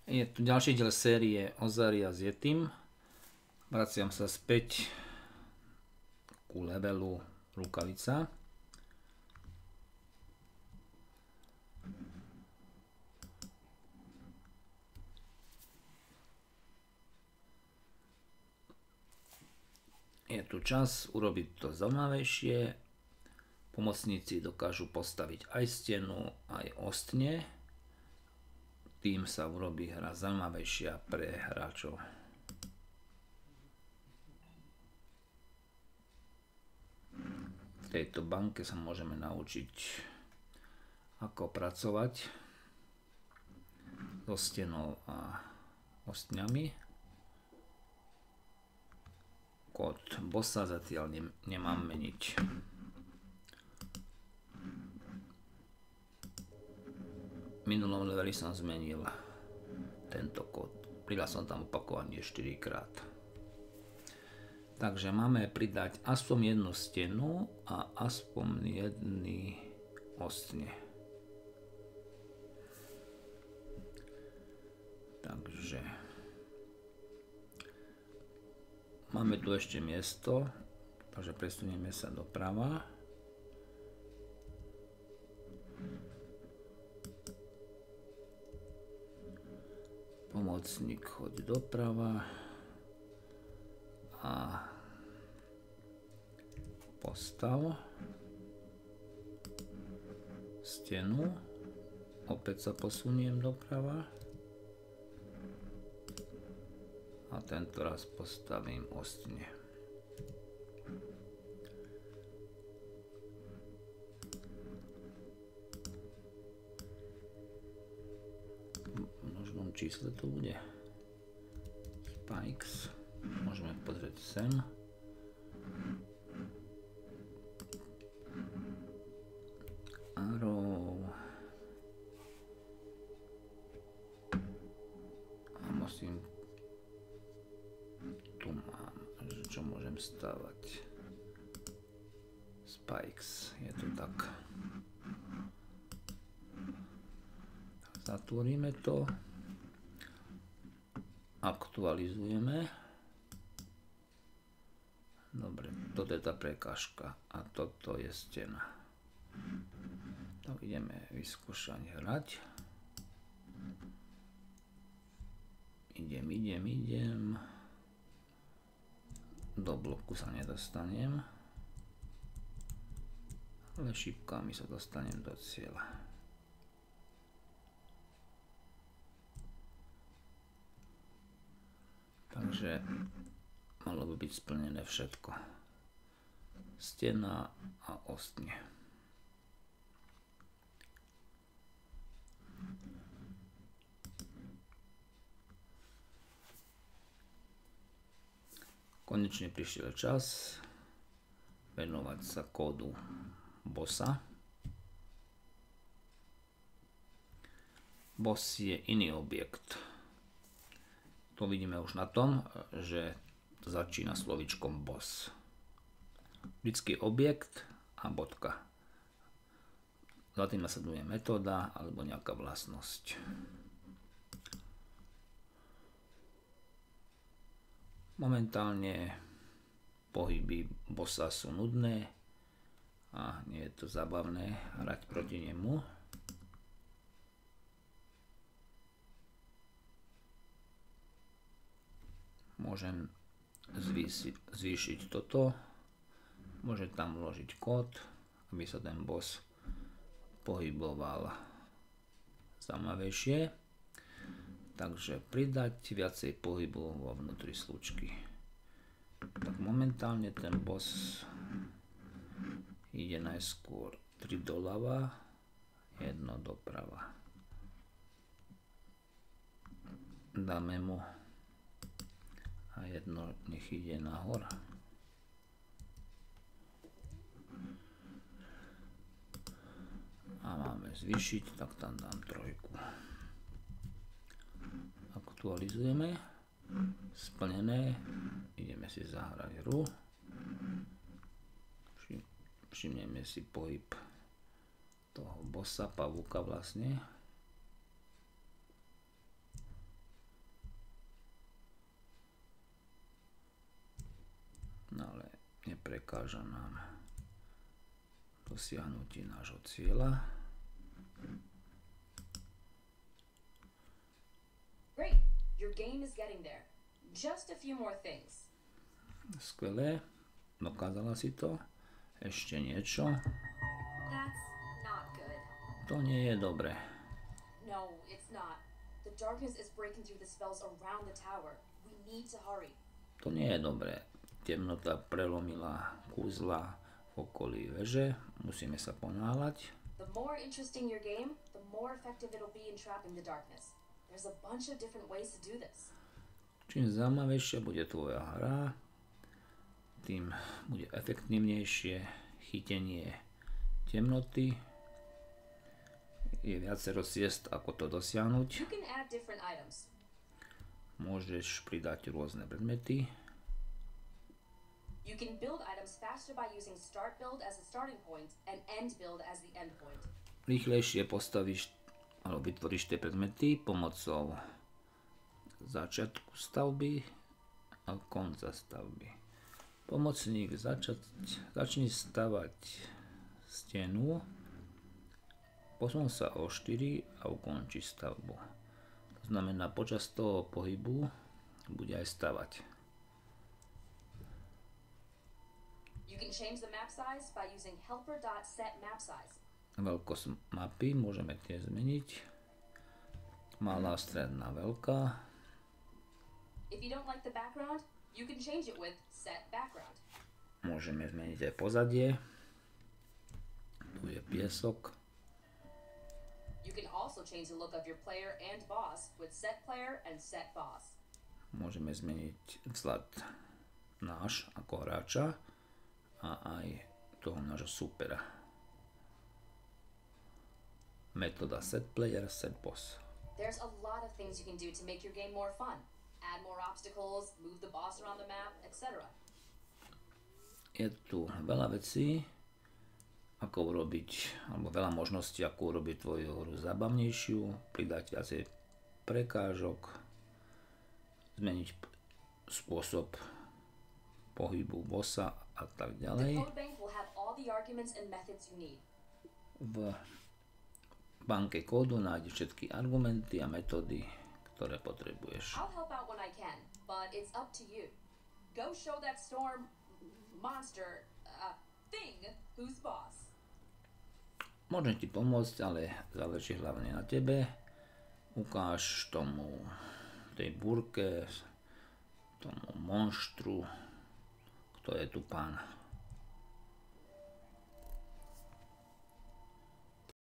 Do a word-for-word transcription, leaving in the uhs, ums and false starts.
Je tu ďalší diel série Ozaria s Yetim. Vraciam sa späť ku levelu rukavica. Je tu čas urobiť to zaujímavejšie. Pomocníci dokážu postaviť aj stenu, aj ostne. Tým sa urobí hra zaujímavejšia pre hráčov. V tejto banke sa môžeme naučiť, ako pracovať so stenou a ostňami. Kód bossa zatiaľ nemám meniť. V minulom leveli som zmenil tento kód. Pridal som tam opakovanie štyri krát. Takže máme pridať aspoň jednu stenu a aspoň jedny ostne. Takže máme tu ešte miesto, takže presunieme sa doprava. Pomocník, choď doprava a postav stenu. Opäť sa posuniem doprava a tento raz postavím ostne. Čísle to bude Spikes, môžeme pozrieť sem. Arrow a musím, tu mám, čo môžem stavať. Spikes, je to tak. Zatvoríme to. Aktualizujeme. Dobre, toto je tá prekážka a toto je stena. Tak ideme vyskúšať hrať. Idem, idem, idem. Do bloku sa nedostanem. Ale šipkami sa dostanem do cieľa. Takže malo by byť splnené všetko. Stena a ostne. Konečne prišiel čas venovať sa kódu bossa. Boss je iný objekt. To vidíme už na tom, že to začína slovíčkom boss. Vždycky objekt a bodka. Za tým nasleduje metóda alebo nejaká vlastnosť. Momentálne pohyby bossa sú nudné a nie je to zábavné hrať proti nemu. Môžem zvýšiť, zvýšiť toto, môžem tam vložiť kód, aby sa ten boss pohyboval zaujímavejšie. Takže pridať viacej pohybu vo vnútri slučky. Tak momentálne ten boss ide najskôr tri doľava, jedno doprava. Dáme mu a jedno nech ide nahor. A máme zvýšiť, tak tam dám trojku. Aktualizujeme. Splnené. Ideme si zahrať hru. Všimneme si pohyb toho bossa, pavúka vlastne. neprekáža nám dosiahnutí nášho cieľa. Great, your game is getting there. Just a few more things. Skvelé, dokázala si to. Ešte niečo. That's not good. To nie je dobré. No, it's not. The darkness is breaking through the spells around the tower. We need to hurry. To nie je dobré. Temnota prelomila kúzla v okolí veže. Musíme sa ponáhľať. The more interesting your game, the more effective it'll be in trapping the darkness. There's a bunch of different ways to do this. Čím zaujímavejšia bude tvoja hra, tým bude efektívnejšie chytenie temnoty. Je viacero ciest, ako to dosiahnuť. You can add different items. Môžeš pridať rôzne predmety. You can build items faster by using start build as a starting point and end build as the end point. Rýchlejšie postavíš alebo vytvoríš tie predmety pomocou začiatku stavby a konca stavby. Pomocník začať, začni stavať stenu, posun sa o štyri a ukončí stavbu. To znamená, počas toho pohybu bude aj stavať. You can change the map size by using helper.setMapSize. Veľkosť mapy môžeme tiež zmeniť. Malá, stredná, veľká. If you don't like the background, you can change it with set background. Môžeme zmeniť aj pozadie. Tu je piesok. You can also change the look of your player and boss with set player and set boss. Môžeme zmeniť vzhľad náš ako hráča a aj toho nášho supera. Metóda set player, set boss. There's a lot of things you can do to make your game more fun. Add more obstacles, move the boss around the map, et cetera. Je tu veľa vecí, ako urobiť, alebo veľa možností, ako urobiť tvoju hru zábavnejšiu, pridať viacej prekážok, zmeniť spôsob pohybu bossa a tak The ďalej. code bank will have all the arguments and methods you need. V banke kódu nájdeš všetky argumenty a metódy, ktoré potrebuješ. I'll help out when I can, but it's up to you. Go show that storm monster uh, thing who's boss. Môžem ti pomôcť, ale záleží hlavne na tebe. Ukáž tomu, tej búrke, tomu monštru, kto je tu pán.